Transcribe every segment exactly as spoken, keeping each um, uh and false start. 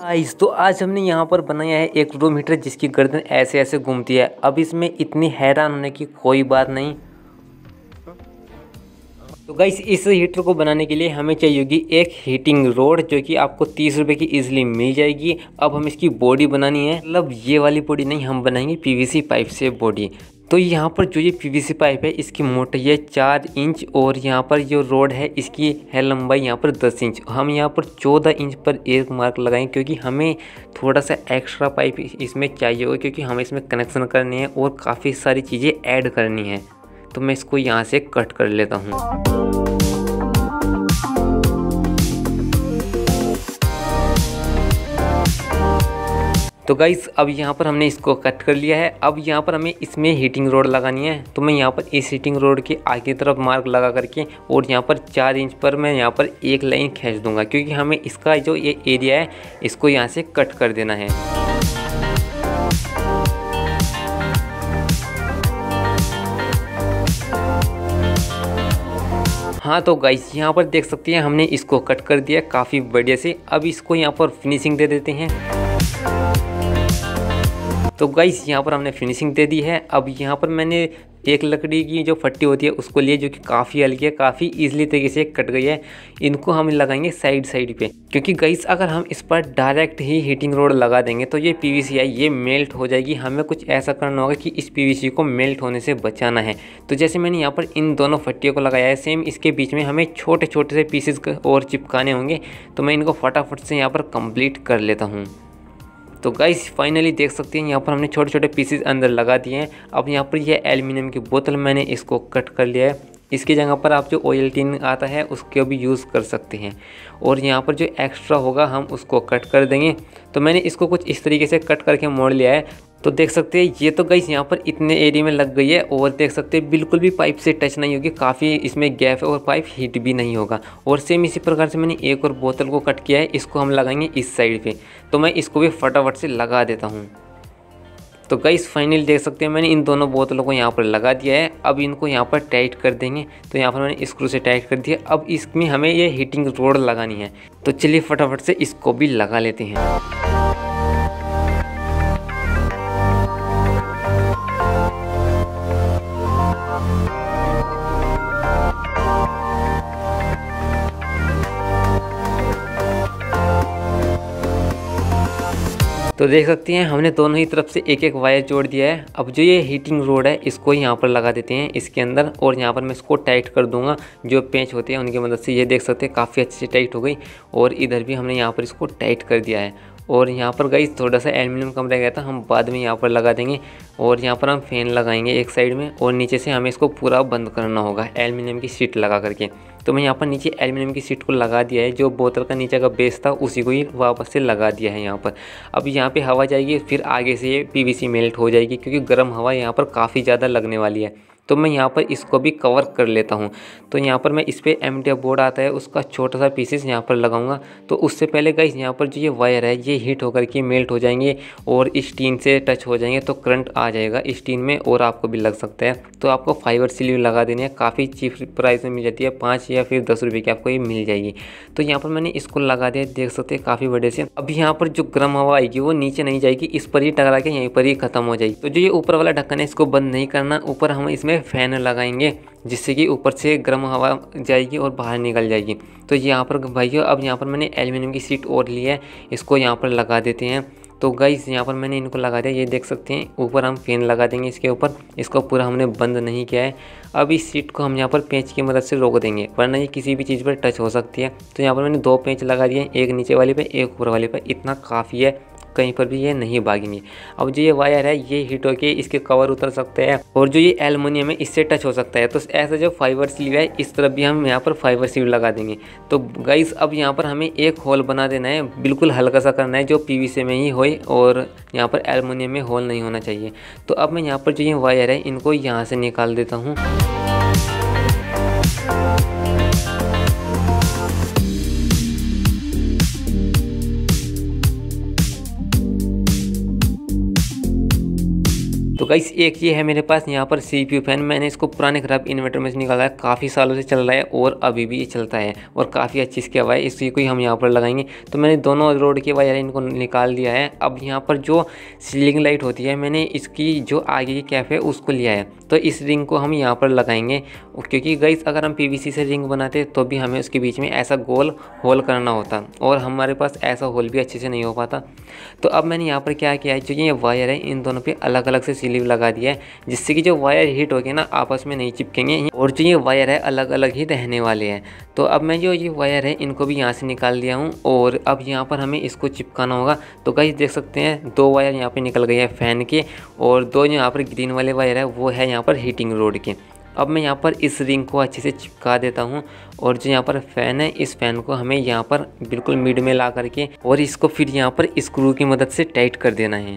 Guys तो आज हमने यहाँ पर बनाया है एक रूम हीटर जिसकी गर्दन ऐसे ऐसे घूमती है। अब इसमें इतनी हैरान होने की कोई बात नहीं। तो गाइस इस हीटर को बनाने के लिए हमें चाहिए होगी एक हीटिंग रोड जो कि आपको तीस रुपए की इजीली मिल जाएगी। अब हम इसकी बॉडी बनानी है, मतलब ये वाली बॉडी नहीं, हम बनाएंगे पीवीसी पाइप से बॉडी। तो यहाँ पर जो ये पीवीसी पाइप है इसकी मोटाई है चार इंच और यहाँ पर जो रोड है इसकी है लंबाई यहाँ पर दस इंच। हम यहाँ पर चौदह इंच पर एक मार्क लगाएंगे क्योंकि हमें थोड़ा सा एक्स्ट्रा पाइप इसमें चाहिए होगा, क्योंकि हमें इसमें कनेक्शन करने हैं और काफ़ी सारी चीज़ें ऐड करनी है। तो मैं इसको यहाँ से कट कर लेता हूँ। तो गाइस अब यहाँ पर हमने इसको कट कर लिया है। अब यहाँ पर हमें इसमें हीटिंग रोड लगानी है। तो मैं यहाँ पर इस हीटिंग रोड के आगे तरफ मार्क लगा करके और यहाँ पर चार इंच पर मैं यहाँ पर एक लाइन खींच दूंगा, क्योंकि हमें इसका जो ये एरिया है इसको यहाँ से कट कर देना है। हाँ तो गाइस यहाँ पर देख सकते हैं हमने इसको कट कर दिया काफ़ी बढ़िया से। अब इसको यहाँ पर फिनिशिंग दे देते हैं। तो गाइस यहाँ पर हमने फिनिशिंग दे दी है। अब यहाँ पर मैंने एक लकड़ी की जो फट्टी होती है उसको लिए, जो कि काफ़ी हल्की है, काफ़ी इजीली तरीके से कट गई है। इनको हम लगाएंगे साइड साइड पे, क्योंकि गाइस अगर हम इस पर डायरेक्ट ही हीटिंग रोड लगा देंगे तो ये पीवीसी है ये मेल्ट हो जाएगी। हमें कुछ ऐसा करना होगा कि इस पीवीसी को मेल्ट होने से बचाना है। तो जैसे मैंने यहाँ पर इन दोनों फट्टियों को लगाया है, सेम इसके बीच में हमें छोटे छोटे से पीसेस और चिपकाने होंगे। तो मैं इनको फटाफट से यहाँ पर कंप्लीट कर लेता हूँ। तो गाइस फाइनली देख सकते हैं यहाँ पर हमने छोटे छोटे पीसेस अंदर लगा दिए हैं। अब यहाँ पर यह एल्युमिनियम की बोतल मैंने इसको कट कर लिया है। इसकी जगह पर आप जो ऑयल टिन आता है उसको भी यूज़ कर सकते हैं। और यहाँ पर जो एक्स्ट्रा होगा हम उसको कट कर देंगे। तो मैंने इसको कुछ इस तरीके से कट करके मोड़ लिया है। तो देख सकते हैं ये तो गाइस यहाँ पर इतने एरिया में लग गई है और देख सकते हैं बिल्कुल भी पाइप से टच नहीं होगी, काफ़ी इसमें गैप है और पाइप हीट भी नहीं होगा। और सेम इसी प्रकार से मैंने एक और बोतल को कट किया है, इसको हम लगाएंगे इस साइड पे। तो मैं इसको भी फटाफट से लगा देता हूँ। तो गाइस फाइनली देख सकते हैं मैंने इन दोनों बोतलों को यहाँ पर लगा दिया है। अब इनको यहाँ पर टाइट कर देंगे। तो यहाँ पर मैंने स्क्रू से टाइट कर दिया। अब इसमें हमें ये हीटिंग रोड लगानी है। तो चलिए फटाफट से इसको भी लगा लेते हैं। तो देख सकते हैं हमने दोनों ही तरफ से एक एक वायर जोड़ दिया है। अब जो ये हीटिंग रोड है इसको यहाँ पर लगा देते हैं इसके अंदर, और यहाँ पर मैं इसको टाइट कर दूंगा। जो पेंच होते हैं उनकी मदद से ये देख सकते हैं काफ़ी अच्छे से टाइट हो गई। और इधर भी हमने यहाँ पर इसको टाइट कर दिया है। और यहाँ पर गाइस थोड़ा सा एल्युमिनियम कम रह गया था, हम बाद में यहाँ पर लगा देंगे। और यहाँ पर हम फैन लगाएंगे एक साइड में, और नीचे से हमें इसको पूरा बंद करना होगा एल्युमिनियम की शीट लगा करके। तो मैं यहाँ पर नीचे एल्युमिनियम की शीट को लगा दिया है। जो बोतल का नीचे का बेस था उसी को ही वापस से लगा दिया है यहाँ पर। अब यहाँ पे हवा जाएगी, फिर आगे से ये पीवीसी मेल्ट हो जाएगी, क्योंकि गर्म हवा यहाँ पर काफ़ी ज़्यादा लगने वाली है। तो मैं यहाँ पर इसको भी कवर कर लेता हूँ। तो यहाँ पर मैं इस पर एम डी एफ बोर्ड आता है उसका छोटा सा पीसेस यहाँ पर लगाऊंगा। तो उससे पहले गाइस यहाँ पर जो ये वायर है ये हीट होकर के मेल्ट हो जाएंगे और इस टीन से टच हो जाएंगे, तो करंट आ जाएगा इस टीन में और आपको भी लग सकता है। तो आपको फाइबर स्लीव लगा देनी है, काफ़ी चीप प्राइस में मिल जाती है, पाँच या फिर दस रुपये की आपको ये मिल जाएगी। तो यहाँ पर मैंने इसको लगा दिया, देख सकते हैं काफ़ी बड़े से। अब यहाँ पर जो गर्म हवा आएगी वो नीचे नहीं जाएगी, इस पर ही टकरा के यहीं पर ही खत्म हो जाएगी। तो जो ये ऊपर वाला ढक्कन है इसको बंद नहीं करना, ऊपर हम इसमें फैन लगाएंगे जिससे कि ऊपर से गर्म हवा जाएगी और बाहर निकल जाएगी। तो यहाँ पर भाइयों अब यहाँ पर मैंने एल्युमिनियम की शीट और ली है, इसको यहाँ पर लगा देते हैं। तो गाइस यहाँ पर मैंने इनको लगा दिया, ये देख सकते हैं। ऊपर हम फैन लगा देंगे इसके ऊपर, इसको पूरा हमने बंद नहीं किया है। अब इस शीट को हम यहाँ पर पेंच की मदद से रोक देंगे, वरना ये किसी भी चीज़ पर टच हो सकती है। तो यहाँ पर मैंने दो पेंच लगा दिए, एक नीचे वाले पे एक ऊपर वाले पे, इतना काफ़ी है, कहीं पर भी ये नहीं भागेंगे। अब जो ये वायर है ये हीट होके इसके कवर उतर सकते हैं, और जो ये एल्युमिनियम है इससे टच हो सकता है। तो ऐसा जो फाइबर स्लीव है इस तरफ भी हम यहाँ पर फाइबर स्लीव लगा देंगे। तो गाइस अब यहाँ पर हमें एक होल बना देना है, बिल्कुल हल्का सा करना है, जो पीवीसी में ही होए और यहाँ पर एल्युमिनियम में होल नहीं होना चाहिए। तो अब मैं यहाँ पर जो ये वायर है इनको यहाँ से निकाल देता हूँ। तो गाइस एक ये है मेरे पास यहाँ पर सीपीयू फैन। मैंने इसको पुराने खराब इन्वर्टर में से निकाला है, काफ़ी सालों से चल रहा है और अभी भी ये चलता है और काफ़ी अच्छी इसकी हवा है। इसी को ही हम यहाँ पर लगाएंगे। तो मैंने दोनों रोड के वायर इनको निकाल दिया है। अब यहाँ पर जो सीलिंग लाइट होती है, मैंने इसकी जो आगे की कैप है उसको लिया है। तो इस रिंग को हम यहाँ पर लगाएंगे, क्योंकि गाइस अगर हम पीवीसी से रिंग बनाते तो भी हमें उसके बीच में ऐसा गोल होल करना होता और हमारे पास ऐसा होल भी अच्छे से नहीं हो पाता। तो अब मैंने यहाँ पर क्या किया है, जो ये वायर है इन दोनों पे अलग अलग से स्लीव लगा दिया है, जिससे कि जो वायर हीट हो गए ना आपस में नहीं चिपकेंगे और जो ये वायर है अलग अलग ही रहने वाले हैं। तो अब मैं जो ये वायर है इनको भी यहाँ से निकाल दिया हूँ और अब यहाँ पर हमें इसको चिपकाना होगा। तो गाइस देख सकते हैं दो वायर यहाँ पे निकल गए हैं फ़ैन के और दो जो यहाँ पर ग्रीन वाले वायर है वो है यहाँ पर हीटिंग रोड के। अब मैं यहाँ पर इस रिंग को अच्छे से चिपका देता हूँ और जो यहाँ पर फ़ैन है इस फ़ैन को हमें यहाँ पर बिल्कुल मिड में ला करके और इसको फिर यहाँ पर स्क्रू की मदद से टाइट कर देना है।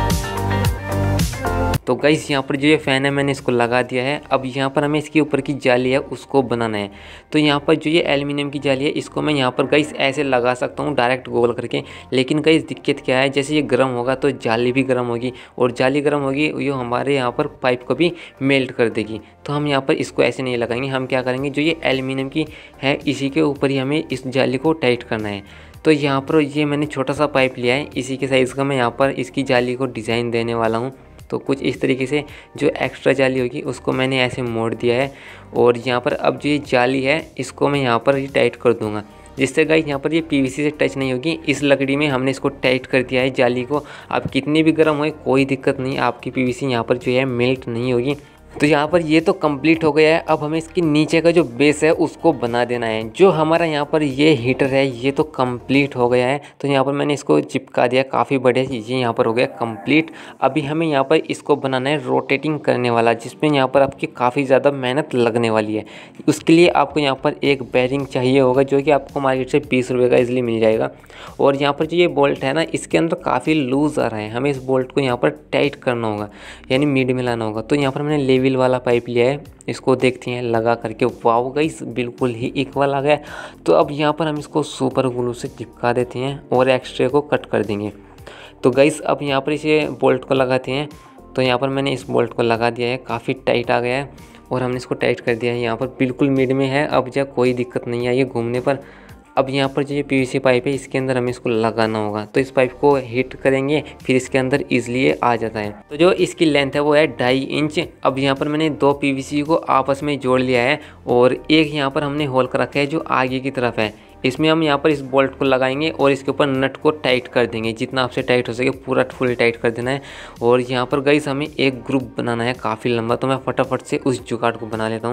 तो गाइस यहाँ पर जो ये फ़ैन है मैंने इसको लगा दिया है। अब यहाँ पर हमें इसके ऊपर की जाली है उसको बनाना है। तो यहाँ पर जो ये एल्युमिनियम की जाली है इसको मैं यहाँ पर गाइस ऐसे लगा सकता हूँ डायरेक्ट गोल करके, लेकिन गाइस दिक्कत क्या है, जैसे ये गर्म होगा तो जाली भी गर्म होगी और जाली गर्म होगी ये हमारे यहाँ पर पाइप को भी मेल्ट कर देगी। तो हम यहाँ पर इसको ऐसे नहीं लगाएंगे, हम क्या करेंगे जो ये एल्युमिनियम की है इसी के ऊपर ही हमें इस जाली को टाइट करना है। तो यहाँ पर ये मैंने छोटा सा पाइप लिया है, इसी के साइज़ का मैं यहाँ पर इसकी जाली को डिज़ाइन देने वाला हूँ। तो कुछ इस तरीके से जो एक्स्ट्रा जाली होगी उसको मैंने ऐसे मोड़ दिया है और यहाँ पर अब जो ये जाली है इसको मैं यहाँ पर ही टाइट कर दूँगा, जिससे गाइस यहाँ पर ये पीवीसी से टच नहीं होगी। इस लकड़ी में हमने इसको टाइट कर दिया है जाली को। अब कितनी भी गर्म होए कोई दिक्कत नहीं, आपकी पीवीसी यहाँ पर जो है मेल्ट नहीं होगी। तो यहाँ पर ये तो कंप्लीट हो गया है। अब हमें इसके नीचे का जो बेस है उसको बना देना है। जो हमारा यहाँ पर ये हीटर है ये तो कंप्लीट हो गया है। तो यहाँ पर मैंने इसको चिपका दिया, काफ़ी बढ़िया चीज़ें यहाँ पर हो गया कंप्लीट। अभी हमें यहाँ पर इसको बनाना है रोटेटिंग करने वाला, जिसमें यहाँ पर आपकी काफ़ी ज़्यादा मेहनत लगने वाली है। उसके लिए आपको यहाँ पर एक बेरिंग चाहिए होगा जो कि आपको मार्केट से बीस रुपये का ईजिली मिल जाएगा। और यहाँ पर जो ये बोल्ट है ना इसके अंदर काफ़ी लूज़ आ रहा है, हमें इस बोल्ट को यहाँ पर टाइट करना होगा यानी मिड में लाना होगा। तो यहाँ पर मैंने लेवल वाला पाइप लिया है, इसको देखते हैं लगा करके। वाओ गाइस बिल्कुल ही इक्वल आ गया। तो अब यहाँ पर हम इसको सुपर ग्लू से चिपका देते हैं और एक्स्ट्रा को कट कर देंगे। तो गाइस अब यहाँ पर इसे बोल्ट को लगाते हैं। तो यहाँ पर मैंने इस बोल्ट को लगा दिया है, काफ़ी टाइट आ गया है और हमने इसको टाइट कर दिया है। यहाँ पर बिल्कुल मिड में है, अब जब कोई दिक्कत नहीं आई है घूमने पर। अब यहाँ पर जो ये पीवीसी पाइप है इसके अंदर हमें इसको लगाना होगा। तो इस पाइप को हीट करेंगे फिर इसके अंदर इजीली आ जाता है। तो जो इसकी लेंथ है वो है ढाई इंच। अब यहाँ पर मैंने दो पीवीसी को आपस में जोड़ लिया है और एक यहाँ पर हमने होल कर रखा है जो आगे की तरफ है। इसमें हम यहाँ पर इस बोल्ट को लगाएंगे और इसके ऊपर नट को टाइट कर देंगे, जितना आपसे टाइट हो सके पूरा फुल टाइट कर देना है। और यहाँ पर गाइस हमें एक ग्रुप बनाना है काफ़ी लंबा। तो मैं फटाफट से उस जुगाड़ को बना लेता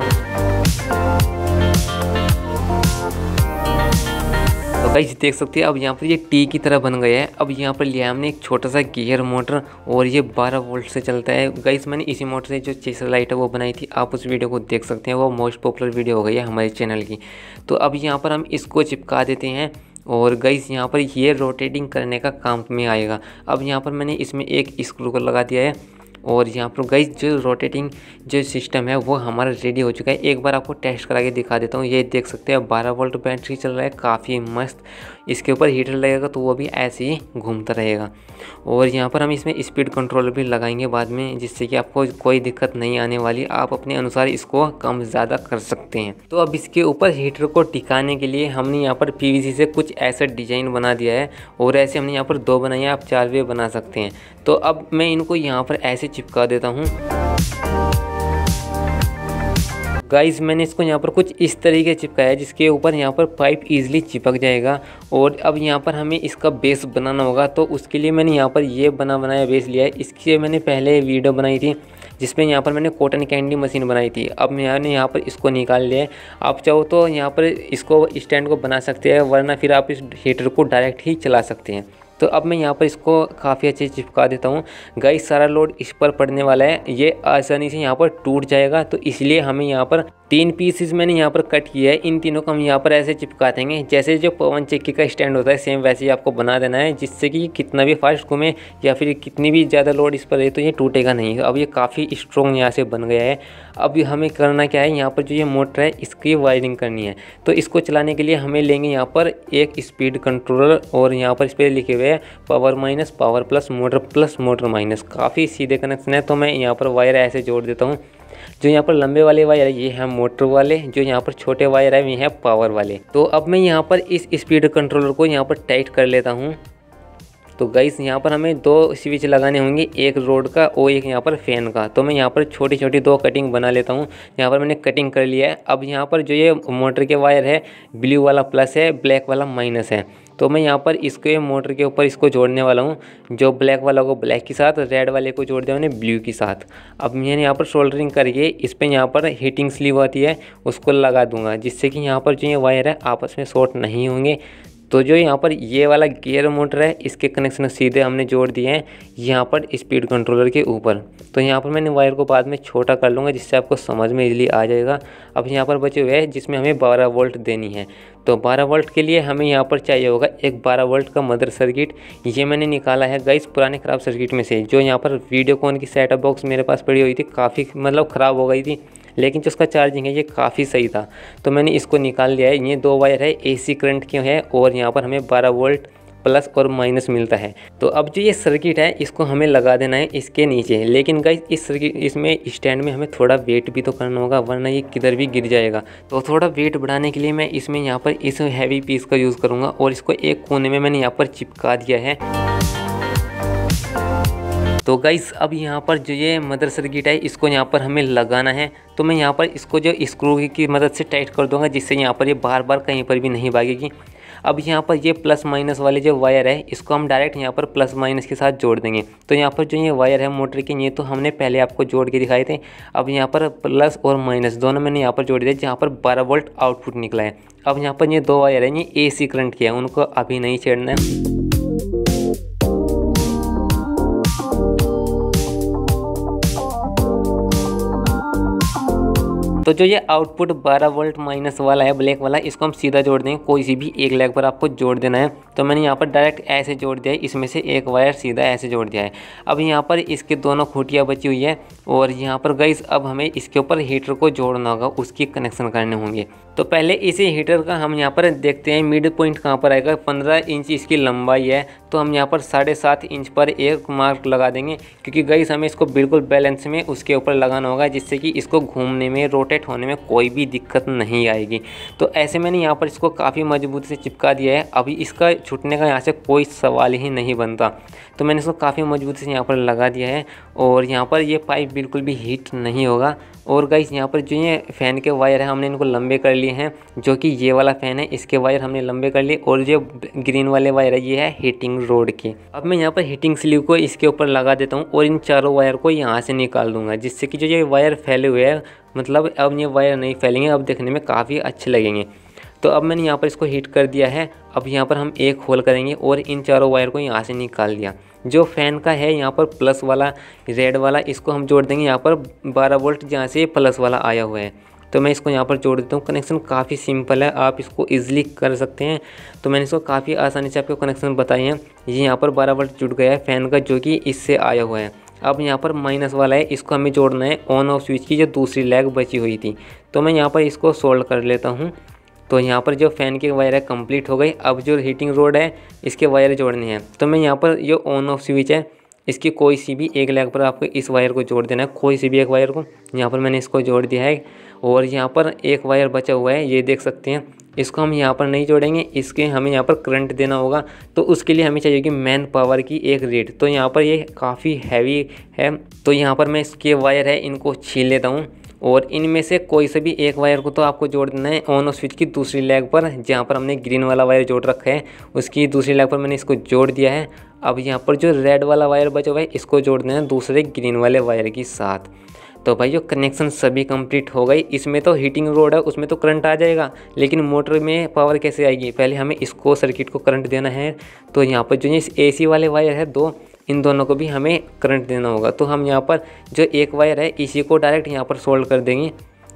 हूँ। तो गाइस देख सकते हैं अब यहाँ पर ये टी की तरह बन गया है। अब यहाँ पर लिया हमने एक छोटा सा गियर मोटर और ये बारह वोल्ट से चलता है। गाइस मैंने इसी मोटर से जो चेसर लाइट है वो बनाई थी, आप उस वीडियो को देख सकते हैं, वो मोस्ट पॉपुलर वीडियो हो गई है हमारे चैनल की। तो अब यहाँ पर हम इसको चिपका देते हैं और गाइस यहाँ पर ये रोटेटिंग करने का काम में आएगा। अब यहाँ पर मैंने इसमें एक स्क्रू को लगा दिया है और यहाँ पर गाइस जो रोटेटिंग जो सिस्टम है वो हमारा रेडी हो चुका है। एक बार आपको टेस्ट करा के दिखा देता हूँ। ये देख सकते हैं बारह वोल्ट बैटरी चल रहा है, काफ़ी मस्त। इसके ऊपर हीटर लगेगा तो वो भी ऐसे ही घूमता रहेगा। और यहाँ पर हम इसमें स्पीड कंट्रोल भी लगाएंगे बाद में, जिससे कि आपको कोई दिक्कत नहीं आने वाली, आप अपने अनुसार इसको कम ज़्यादा कर सकते हैं। तो अब इसके ऊपर हीटर को टिकाने के लिए हमने यहाँ पर पीवीसी से कुछ ऐसा डिज़ाइन बना दिया है और ऐसे हमने यहाँ पर दो बनाए हैं, आप चार भी बना सकते हैं। तो अब मैं इनको यहाँ पर ऐसे चिपका देता हूँ। गाइस मैंने इसको यहाँ पर कुछ इस तरीके से चिपकाया है जिसके ऊपर यहाँ पर पाइप इजीली चिपक जाएगा। और अब यहाँ पर हमें इसका बेस बनाना होगा, तो उसके लिए मैंने यहाँ पर ये बना बनाया बेस लिया है। इसके मैंने पहले वीडियो बनाई थी जिसमें यहाँ पर मैंने कॉटन कैंडी मशीन बनाई थी। अब मैंने यहाँ पर इसको निकाल लिया है। आप चाहो तो यहाँ पर इसको स्टैंड को बना सकते हैं, वरना फिर आप इस हीटर को डायरेक्ट ही चला सकते हैं। तो अब मैं यहाँ पर इसको काफ़ी अच्छे से चिपका देता हूँ। गाइस सारा लोड इस पर पड़ने वाला है, ये आसानी से यहाँ पर टूट जाएगा, तो इसलिए हमें यहाँ पर तीन पीसेस मैंने यहाँ पर कट किया है। इन तीनों को हम यहाँ पर ऐसे चिपका देंगे, जैसे जो पवन चक्की का स्टैंड होता है सेम वैसे ही आपको बना देना है, जिससे कि कितना भी फास्ट घूमे या फिर कितनी भी ज़्यादा लोड इस पर रहे तो ये टूटेगा नहीं। अब ये काफ़ी स्ट्रॉन्ग यहाँ से बन गया है। अब हमें करना क्या है, यहाँ पर जो ये मोटर है इसकी वायरिंग करनी है। तो इसको चलाने के लिए हमें लेंगे यहाँ पर एक स्पीड कंट्रोलर, और यहाँ पर इस पर लिखे हुए हैं power minus, power plus, motor plus, motor minus. काफ़ी सीधे कनेक्शन है। तो मैं यहाँ पर वायर ऐसे जोड़ देता हूँ। जो यहाँ पर लंबे वाले वायर है ये है मोटर वाले, जो यहाँ पर छोटे वायर है ये है पावर वाले। तो अब मैं यहाँ पर इस स्पीड कंट्रोलर को यहाँ पर टाइट कर लेता हूँ। तो गाइस यहाँ पर हमें दो स्विच लगाने होंगे, एक रोड का और एक यहाँ पर फैन का। तो मैं यहाँ पर छोटी छोटी दो कटिंग बना लेता हूँ। यहाँ पर मैंने कटिंग कर लिया है। अब यहाँ पर जो ये मोटर के वायर है ब्लू वाला प्लस है, ब्लैक वाला माइनस है। तो मैं यहाँ पर इसके मोटर के ऊपर इसको जोड़ने वाला हूँ। जो ब्लैक वाला को ब्लैक के साथ, रेड वाले को जोड़ दिया मैंने ब्लू के साथ। अब मैंने यहाँ पर सोल्डरिंग करके इस पर यहाँ पर हीटिंग स्लीव आती है उसको लगा दूंगा, जिससे कि यहाँ पर जो ये वायर है आपस में शॉर्ट नहीं होंगे। तो जो यहाँ पर ये वाला गियर मोटर है इसके कनेक्शन सीधे हमने जोड़ दिए हैं यहाँ पर स्पीड कंट्रोलर के ऊपर। तो यहाँ पर मैंने वायर को बाद में छोटा कर लूँगा, जिससे आपको समझ में इजीली आ जाएगा। अब यहाँ पर बचे हुए हैं जिसमें हमें बारह वोल्ट देनी है। तो बारह वोल्ट के लिए हमें यहाँ पर चाहिए होगा एक बारह वोल्ट का मदर सर्किट। ये मैंने निकाला है गाइस पुराने ख़राब सर्किट में से। जो यहाँ पर वीडियोकॉन की सेटअप बॉक्स मेरे पास पड़ी हुई थी, काफ़ी मतलब ख़राब हो गई थी, लेकिन जो उसका चार्जिंग है ये काफ़ी सही था। तो मैंने इसको निकाल लिया है। ये दो वायर है एसी करंट के है, और यहाँ पर हमें बारह वोल्ट प्लस और माइनस मिलता है। तो अब जो ये सर्किट है इसको हमें लगा देना है इसके नीचे। लेकिन गाइस इस सर्किट इसमें स्टैंड में हमें थोड़ा वेट भी तो करना होगा, वरना ये किधर भी गिर जाएगा। तो थोड़ा वेट बढ़ाने के लिए मैं इसमें यहाँ पर इस हैवी पीस का यूज़ करूँगा, और इसको एक कोने में मैंने यहाँ पर चिपका दिया है। तो गाइस अब यहाँ पर जो ये मदर सर्किट है इसको यहाँ पर हमें लगाना है। तो मैं यहाँ पर इसको जो स्क्रू की मदद से टाइट कर दूंगा, जिससे यहाँ पर ये बार बार कहीं पर भी नहीं भागेगी। अब यहाँ पर ये प्लस माइनस वाले जो वायर है इसको हम डायरेक्ट यहाँ पर प्लस माइनस के साथ जोड़ देंगे। तो यहाँ पर जो ये वायर है मोटर के, ये तो हमने पहले आपको जोड़ के दिखाए थे। अब यहाँ पर प्लस और माइनस दोनों मैंने यहाँ पर जोड़ दिया, जहाँ पर बारह वोल्ट आउटपुट निकला है। अब यहाँ पर ये दो वायर हैं ये ए सी करंट के हैं, उनको अभी नहीं छेड़ना है। तो जो ये आउटपुट बारह वोल्ट माइनस वाला है ब्लैक वाला, इसको हम सीधा जोड़ देंगे। कोई सी भी एक लेग पर आपको जोड़ देना है। तो मैंने यहाँ पर डायरेक्ट ऐसे जोड़ दिया है, इसमें से एक वायर सीधा ऐसे जोड़ दिया है। अब यहाँ पर इसके दोनों खूंटियाँ बची हुई है, और यहाँ पर गाइस अब हमें इसके ऊपर हीटर को जोड़ना होगा, उसकी कनेक्शन करने होंगे। तो पहले इसी हीटर का हम यहाँ पर देखते हैं मिड पॉइंट कहाँ पर आएगा। पंद्रह इंच इसकी लंबाई है, तो हम यहाँ पर साढ़े सात इंच पर एक मार्क लगा देंगे, क्योंकि गाइस हमें इसको बिल्कुल बैलेंस में उसके ऊपर लगाना होगा, जिससे कि इसको घूमने में रोटेट होने में कोई भी दिक्कत नहीं आएगी। तो ऐसे मैंने यहाँ पर इसको काफ़ी मजबूत से चिपका दिया है। अभी इसका छूटने का यहाँ से कोई सवाल ही नहीं बनता। तो मैंने इसको काफ़ी मजबूत से यहाँ पर लगा दिया है, और यहाँ पर ये पाइप बिल्कुल भी हीट नहीं होगा। और गाइस यहाँ पर जो ये फ़ैन के वायर है हमने इनको लंबे कर लिए हैं, जो कि ये वाला फ़ैन है इसके वायर हमने लंबे कर लिए, और जो ग्रीन वाले वायर है ये है हीटिंग रोड के। अब मैं यहाँ पर हीटिंग स्लीव को इसके ऊपर लगा देता हूँ, और इन चारों वायर को यहाँ से निकाल दूँगा, जिससे कि जो ये वायर फैले हुए हैं, मतलब अब ये वायर नहीं फैलेंगे, अब देखने में काफ़ी अच्छे लगेंगे। तो अब मैंने यहाँ पर इसको हीट कर दिया है। अब यहाँ पर हम एक होल करेंगे, और इन चारों वायर को यहाँ से निकाल दिया। जो फ़ैन का है यहाँ पर प्लस वाला रेड वाला, इसको हम जोड़ देंगे यहाँ पर बारह वोल्ट, जहाँ से प्लस वाला आया हुआ है। तो मैं इसको यहाँ पर जोड़ देता हूँ। कनेक्शन काफ़ी सिंपल है, आप इसको ईजिली कर सकते हैं। तो मैंने इसको काफ़ी आसानी से आपको कनेक्शन बताए हैं। ये यहाँ पर बारह वोल्ट जुड़ गया है फ़ैन का, जो कि इससे आया हुआ है। अब यहाँ पर माइनस वाला है, इसको हमें जोड़ना है ऑन ऑफ स्विच की जो दूसरी लेग बची हुई थी। तो मैं यहाँ पर इसको सोल्ड कर लेता हूँ। तो यहाँ पर जो फ़ैन की वायर है कंप्लीट हो गई। अब जो हीटिंग रोड है इसके वायर जोड़ने हैं। तो मैं यहाँ पर जो ऑन ऑफ स्विच है इसकी कोई सी भी एक लेग पर आपको इस वायर को जोड़ देना है, कोई सी भी एक वायर को। यहाँ पर मैंने इसको जोड़ दिया है, और यहाँ पर एक वायर बचा हुआ है, ये देख सकते हैं। इसको हम यहाँ पर नहीं जोड़ेंगे, इसके हमें यहाँ पर करंट देना होगा। तो उसके लिए हमें चाहिए कि मैन पावर की एक रेट। तो यहाँ पर ये काफ़ी हैवी है, तो यहाँ पर मैं इसके वायर है इनको छील लेता हूँ, और इनमें से कोई से भी एक वायर को तो आपको जोड़ देना है ऑन ऑफ स्विच की दूसरी लेग पर, जहाँ पर हमने ग्रीन वाला वायर जोड़ रखा है उसकी दूसरी लेग पर मैंने इसको जोड़ दिया है। अब यहाँ पर जो रेड वाला वायर बचा हुआ है इसको जोड़ देना है दूसरे ग्रीन वाले वायर के साथ। तो भाई जो कनेक्शन सभी कंप्लीट हो गई। इसमें तो हीटिंग रोड है, उसमें तो करंट आ जाएगा, लेकिन मोटर में पावर कैसे आएगी? पहले हमें इसको सर्किट को करंट देना है। तो यहाँ पर जो ये एसी वाले वायर है दो, इन दोनों को भी हमें करंट देना होगा। तो हम यहाँ पर जो एक वायर है इसी को डायरेक्ट यहाँ पर सोल्ड कर देंगे।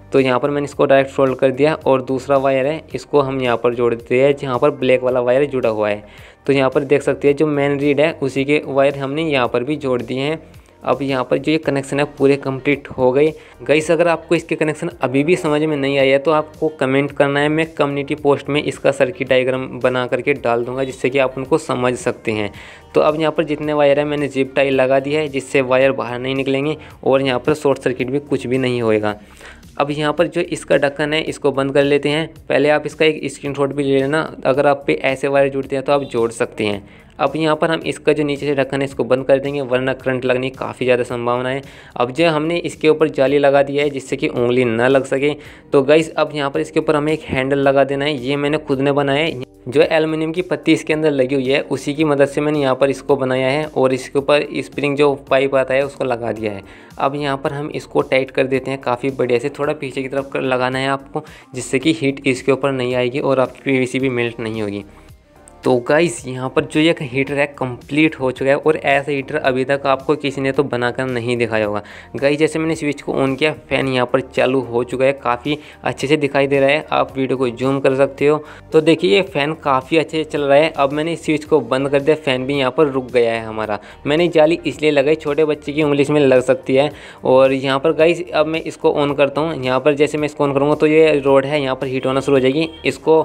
तो यहाँ पर मैंने इसको डायरेक्ट फोल्ड कर दिया और दूसरा वायर है इसको हम यहाँ पर जोड़ देते हैं जहाँ पर ब्लैक वाला वायर जुड़ा हुआ है। तो यहाँ पर देख सकते हैं जो मेन रीड है उसी के वायर हमने यहाँ पर भी जोड़ दिए हैं। अब यहाँ पर जो ये कनेक्शन है पूरे कंप्लीट हो गए। गाइस अगर आपको इसके कनेक्शन अभी भी समझ में नहीं आया तो आपको कमेंट करना है, मैं कम्युनिटी पोस्ट में इसका सर्किट डायग्राम बना करके डाल दूंगा जिससे कि आप उनको समझ सकते हैं। तो अब यहाँ पर जितने वायर है मैंने जिप टाई लगा दिया है जिससे वायर बाहर नहीं निकलेंगे और यहाँ पर शॉर्ट सर्किट भी कुछ भी नहीं होएगा। अब यहाँ पर जो इसका ढक्कन है इसको बंद कर लेते हैं। पहले आप इसका एक स्क्रीनशॉट भी ले लेना, अगर आप पे ऐसे वायर जुड़ते हैं तो आप जोड़ सकते हैं। अब यहाँ पर हम इसका जो नीचे से ढक्कन है इसको बंद कर देंगे वरना करंट लगने की काफ़ी ज़्यादा संभावना है। अब जो हमने इसके ऊपर जाली लगा दिया है जिससे कि उंगली ना लग सके। तो गाइस अब यहाँ पर इसके ऊपर हमें एक हैंडल लगा देना है, ये मैंने खुद ने बनाया है। जो एल्युमिनियम की पत्ती इसके अंदर लगी हुई है उसी की मदद से मैंने यहाँ पर इसको बनाया है और इसके ऊपर स्प्रिंग जो पाइप आता है उसको लगा दिया है। अब यहाँ पर हम इसको टाइट कर देते हैं काफ़ी बढ़िया से, थोड़ा पीछे की तरफ लगाना है आपको जिससे कि हीट इसके ऊपर नहीं आएगी और आपकी पीवीसी भी मेल्ट नहीं होगी। तो गाइस यहाँ पर जो ये हीटर है कंप्लीट हो चुका है और ऐसा हीटर अभी तक आपको किसी ने तो बनाकर नहीं दिखाया होगा। गाइस जैसे मैंने स्विच को ऑन किया फ़ैन यहाँ पर चालू हो चुका है, काफ़ी अच्छे से दिखाई दे रहा है, आप वीडियो को जूम कर सकते हो। तो देखिए ये फ़ैन काफ़ी अच्छे से चल रहा है। अब मैंने स्विच को बंद कर दिया, फ़ैन भी यहाँ पर रुक गया है हमारा। मैंने जाली इसलिए लगाई छोटे बच्चे की उंगली में लग सकती है। और यहाँ पर गाइस अब मैं इसको ऑन करता हूँ। यहाँ पर जैसे मैं इसको ऑन करूँगा तो ये रोड है यहाँ पर हीट होना शुरू हो जाएगी। इसको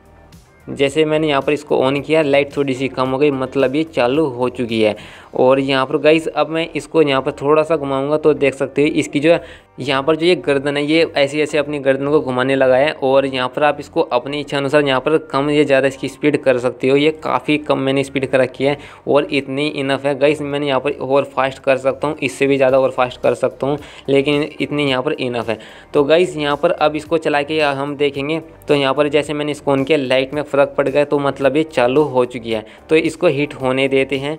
जैसे मैंने यहाँ पर इसको ऑन किया लाइट थोड़ी सी कम हो गई, मतलब ये चालू हो चुकी है। और यहाँ पर गाइस अब मैं इसको यहाँ पर थोड़ा सा घुमाऊंगा तो देख सकते हो इसकी जो यहाँ पर जो ये गर्दन है ये ऐसे ऐसे अपनी गर्दन को घुमाने लगा है। और यहाँ पर आप इसको अपनी इच्छा अनुसार यहाँ पर कम या ज़्यादा इसकी स्पीड कर सकते हो। ये काफ़ी कम मैंने स्पीड कर रखी है और इतनी इनफ है। गाइस मैंने यहाँ पर और फास्ट कर सकता हूँ, इससे भी ज़्यादा और फास्ट कर सकता हूँ, लेकिन इतनी यहाँ पर इनफ है। तो गाइस यहाँ पर अब इसको चला के हम देखेंगे तो यहाँ पर जैसे मैंने इसको ऑन किया लाइट में फ़र्क पड़ गया तो मतलब ये चालू हो चुकी है। तो इसको हीट होने देते हैं।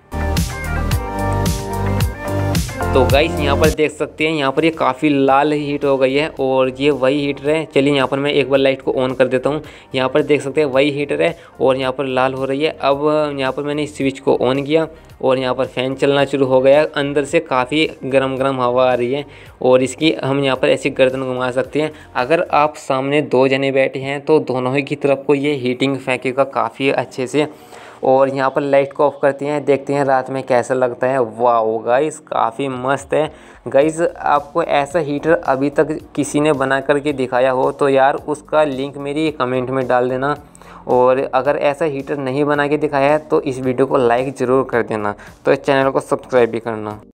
तो गाइस यहाँ पर देख सकते हैं यहाँ पर ये काफ़ी लाल हीट हो गई है और ये वही हीटर है। चलिए यहाँ पर मैं एक बार लाइट को ऑन कर देता हूँ। यहाँ पर देख सकते हैं वही हीटर है और यहाँ पर लाल हो रही है। अब यहाँ पर मैंने स्विच को ऑन किया और यहाँ पर फ़ैन चलना शुरू हो गया। अंदर से काफ़ी गर्म गर्म हवा आ रही है और इसकी हम यहाँ पर ऐसी गर्दन घुमा सकते हैं। अगर आप सामने दो जने बैठे हैं तो दोनों ही की तरफ को ये हीटिंग फेंकेगा काफ़ी अच्छे से। और यहाँ पर लाइट को ऑफ करते हैं, देखते हैं रात में कैसा लगता है। वाह गाइस काफ़ी मस्त है। गाइस आपको ऐसा हीटर अभी तक किसी ने बना करके दिखाया हो तो यार उसका लिंक मेरी कमेंट में डाल देना। और अगर ऐसा हीटर नहीं बना के दिखाया है तो इस वीडियो को लाइक ज़रूर कर देना, तो इस चैनल को सब्सक्राइब भी करना।